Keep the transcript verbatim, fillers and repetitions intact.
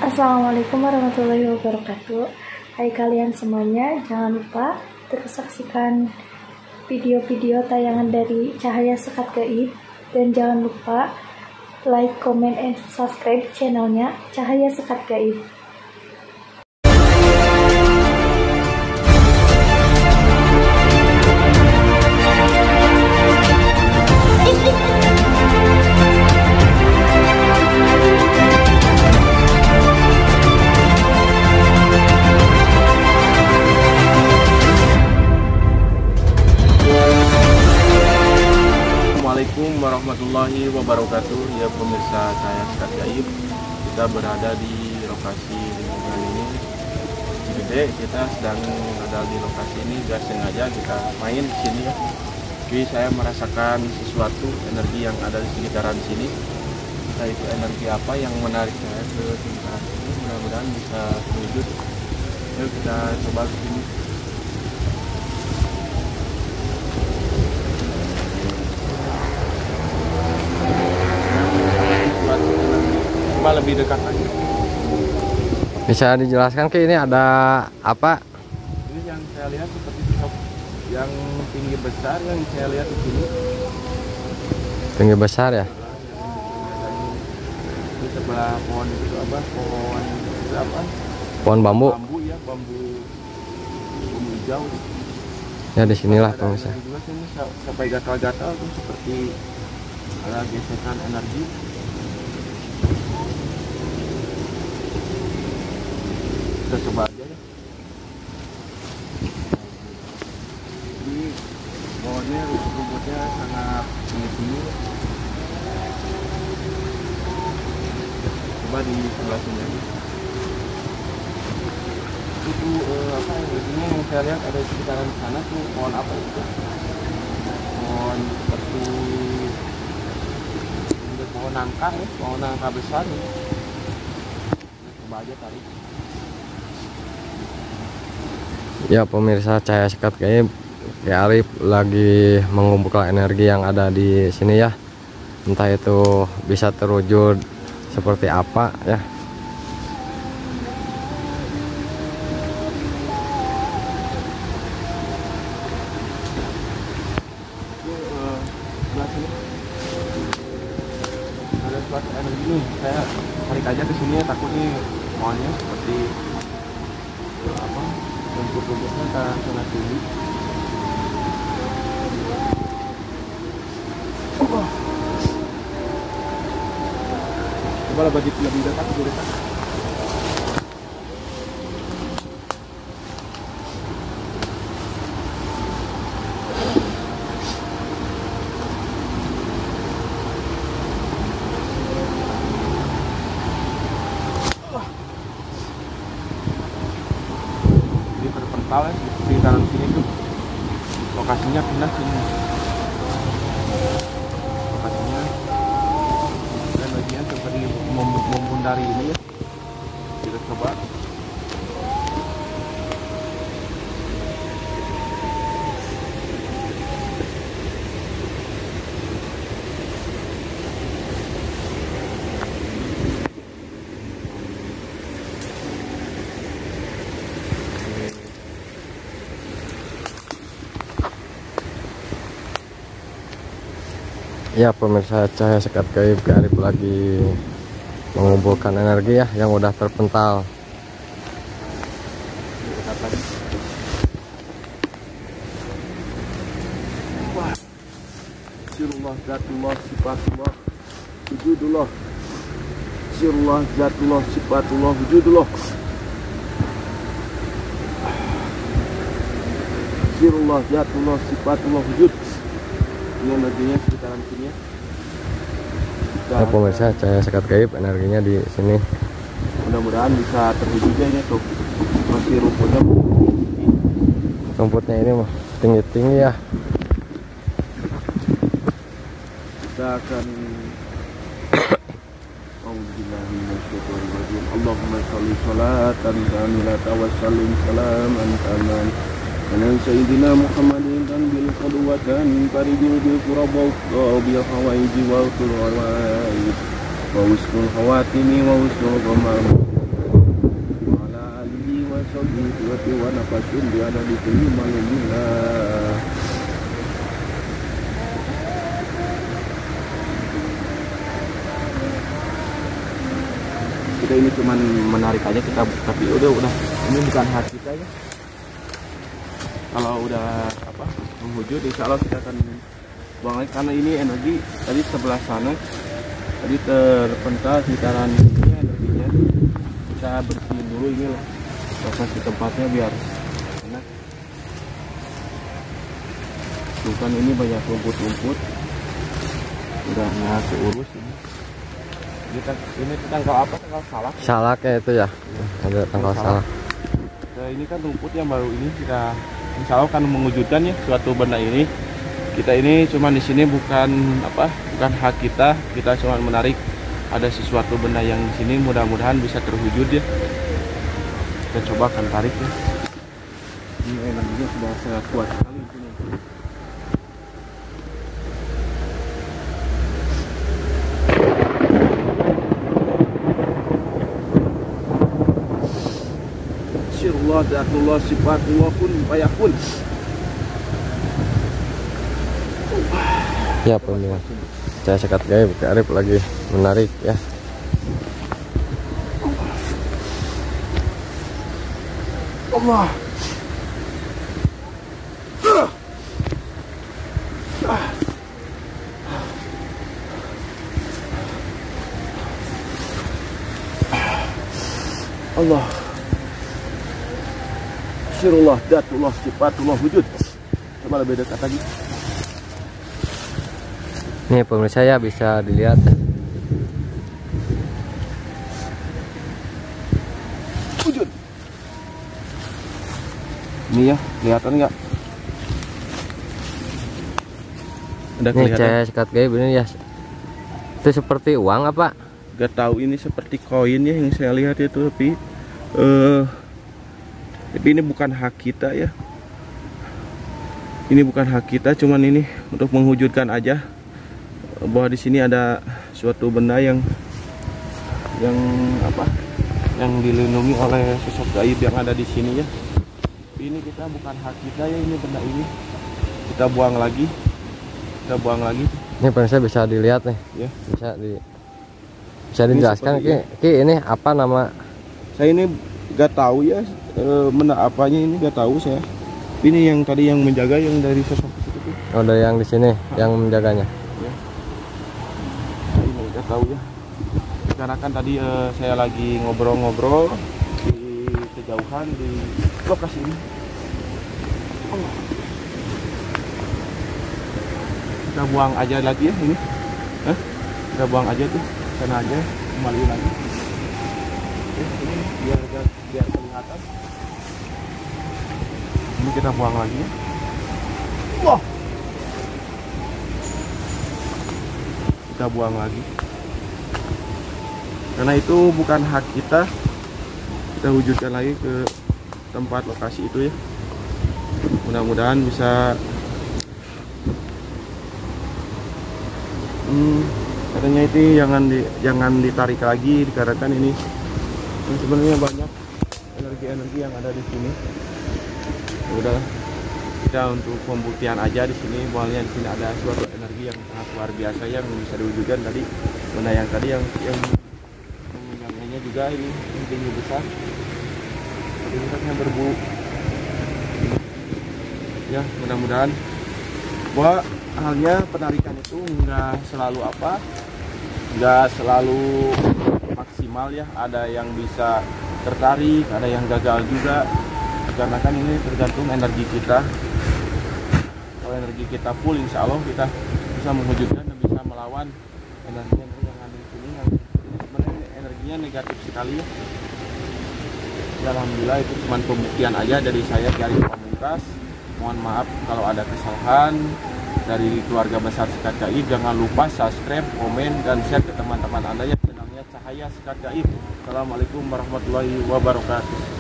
Assalamualaikum warahmatullahi wabarakatuh. Hai kalian semuanya, jangan lupa terus saksikan video-video tayangan dari Cahaya Sekat Gaib, dan jangan lupa like, comment, and subscribe channelnya Cahaya Sekat Gaib. Assalamualaikum warahmatullahi wabarakatuh. Ya pemirsa Cahaya Sekat Gaib, kita berada di lokasi lingkungan ini Gede. Kita sedang ada di lokasi ini, gak sengaja kita main di sini ya. Jadi saya merasakan sesuatu energi yang ada di sekitaran sini. Entah itu energi apa yang menarik saya ke sekitaran sini. Mudah-mudahan bisa terwujud. Yuk kita coba ke sini. Coba lebih dekat lagi. Bisa dijelaskan ke ini ada apa? Ini yang saya lihat seperti yang tinggi besar yang saya lihat di sini. Tinggi besar ya? Di sebelah pohon itu apa? Pohon itu apa? Pohon bambu. Bambu ya, bambu bambu hijau. Ya di sinilah pemirsa. Juga sini sampai gatal-gatal tuh seperti ada gesekan energi. Kita coba aja ya. Jadi pohonnya, rumput-rumputnya sangat tinggi-tinggi. Coba di sebelah sini aja. Itu eh, apa yang ini yang saya lihat ada di sekitaran sana tuh pohon apa itu? Pohon seperti pohon nangka ya, pohon nangka besar ya. Kita coba aja tarik. Ya pemirsa Cahaya Sekat Gaib, ya Arif lagi mengumpulkan energi yang ada di sini ya. Entah itu bisa terwujud seperti apa ya. Ada suatu energi nih, saya tarik aja ke sini ya, takut nih pohonnya seperti apa? Rumput-rumputnya sangat tinggi. Oh. Coba lebih lebih dekat, lebih dekat. Terpental ya, di sekitaran sini tuh lokasinya pindah sini, lokasinya dan bagian seperti membundari ini ya. Kita coba Ya pemirsa Cahaya Sekat Gaib, Arif lagi mengumpulkan energi ya yang udah terpental. wah, Sirullah zatullah sifatullah wujudullah, Sirullah zatullah sifatullah wujudullah, Sirullah zatullah sifatullah wujud. Ini energinya sekitaran sini ya. Ya pemirsa Cahaya Sekat Gaib, energinya di sini. Mudah-mudahan bisa terwujudnya ini tuh. Masih rumputnya Rumputnya ini mah tinggi-tinggi ya. kita akan Allahumma sholli sholatan kamilatan wa sallim salaman taman ala sayyidina Muhammadin dan bil qudwatan farijul bil qurabau bil hawaiji wal qurwaid wa usnul khawatimi wa usnul qamar hati wa nafasun bi ada di kulli malumillah. Kita ini cuman menarik aja, kita tapi udah udah ini bukan hak kita ya. Kalau udah apa menghujud, insya Allah kita akan buang lagi karena ini energi tadi sebelah sana tadi terpental sekitaran ini energinya. Kita bersihin dulu ini lah lokasi tempatnya biar enak. Tuh kan ini banyak rumput-rumput, udah nggak keurus ini. Kita, ini tangkal apa? Tangkal salak. Salak ya itu ya. Ada tangkal salak. Nah, ini kan rumput yang baru ini kita insya Allah kan mewujudkan ya suatu benda ini. Kita ini cuma di sini bukan apa, bukan hak kita. Kita cuma menarik ada sesuatu benda yang di sini, mudah-mudahan bisa terwujud ya. Kita coba akan tarik ya. Ini energinya sudah sangat kuat sekali di sini. Syirullah, datullah, sifatullah pun bayakun. Ya pemirsa, saya sekat gaib Kak Arif lagi menarik ya. Allah. Allah. Syirullah, datullah, sifatullah wujud. Coba lebih dekat lagi. Nih pemirsa ya, bisa dilihat. Wujud. Ini ya, kelihatan nggak? Ada Nih kelihatan? cahaya sekat gaib ini ya. Itu seperti uang apa? Gak tahu, ini seperti koin ya yang saya lihat itu, tapi eh tapi ini bukan hak kita ya. Ini bukan hak kita, cuman ini untuk mewujudkan aja bahwa di sini ada suatu benda yang yang apa? Yang dilindungi oleh sosok gaib yang ada di sini ya. Tapi ini kita bukan hak kita ya, ini benda ini. Kita buang lagi. Kita buang lagi. Ini pemirsa bisa dilihat nih. Ya. Bisa di bisa dijelaskan Ki, Ki ini apa nama? Saya ini gak tahu ya e, benda apanya ini, gak tahu saya. Ini yang tadi yang menjaga yang dari sosok itu. Oh, ada yang di sini yang menjaganya. Ya. Saya ini gak tahu ya. Karena kan tadi e, saya lagi ngobrol-ngobrol di kejauhan di lokasi ini. Oh. Kita buang aja lagi ya ini. Hah? Kita buang aja tuh. Sana aja, kembali lagi. Oke, ini biar biar kelihatan. Ini kita buang lagi ya. Wah. Kita buang lagi. Karena itu bukan hak kita. Kita wujudkan lagi ke tempat lokasi itu ya. Mudah-mudahan bisa hmm, katanya itu jangan di, jangan ditarik lagi dikarenakan ini, ini sebenarnya banyak energi-energi yang ada di sini. Ya udahlah, kita untuk pembuktian aja di sini, bahwanya di sini ada suatu energi yang sangat luar biasa yang bisa diwujudkan tadi. Benda yang tadi yang yang yang juga ini tinggi besar, tingkatnya berbu. Ya mudah-mudahan bahwa halnya penarikan itu enggak selalu apa, enggak selalu maksimal ya. Ada yang bisa tertarik, ada yang gagal juga. Karena kan ini tergantung energi kita. Kalau energi kita full, insya Allah kita bisa mewujudkan dan bisa melawan energi yang ada di sini. Yang ini sebenarnya energinya negatif sekali ya. Ya, alhamdulillah itu cuma pembuktian aja dari saya Ki Arif Pamungkas. Mohon maaf kalau ada kesalahan. Dari keluarga besar Sekat Gaib, jangan lupa subscribe, komen, dan share ke teman-teman Anda yang channelnya Cahaya Sekat Gaib. Assalamualaikum warahmatullahi wabarakatuh.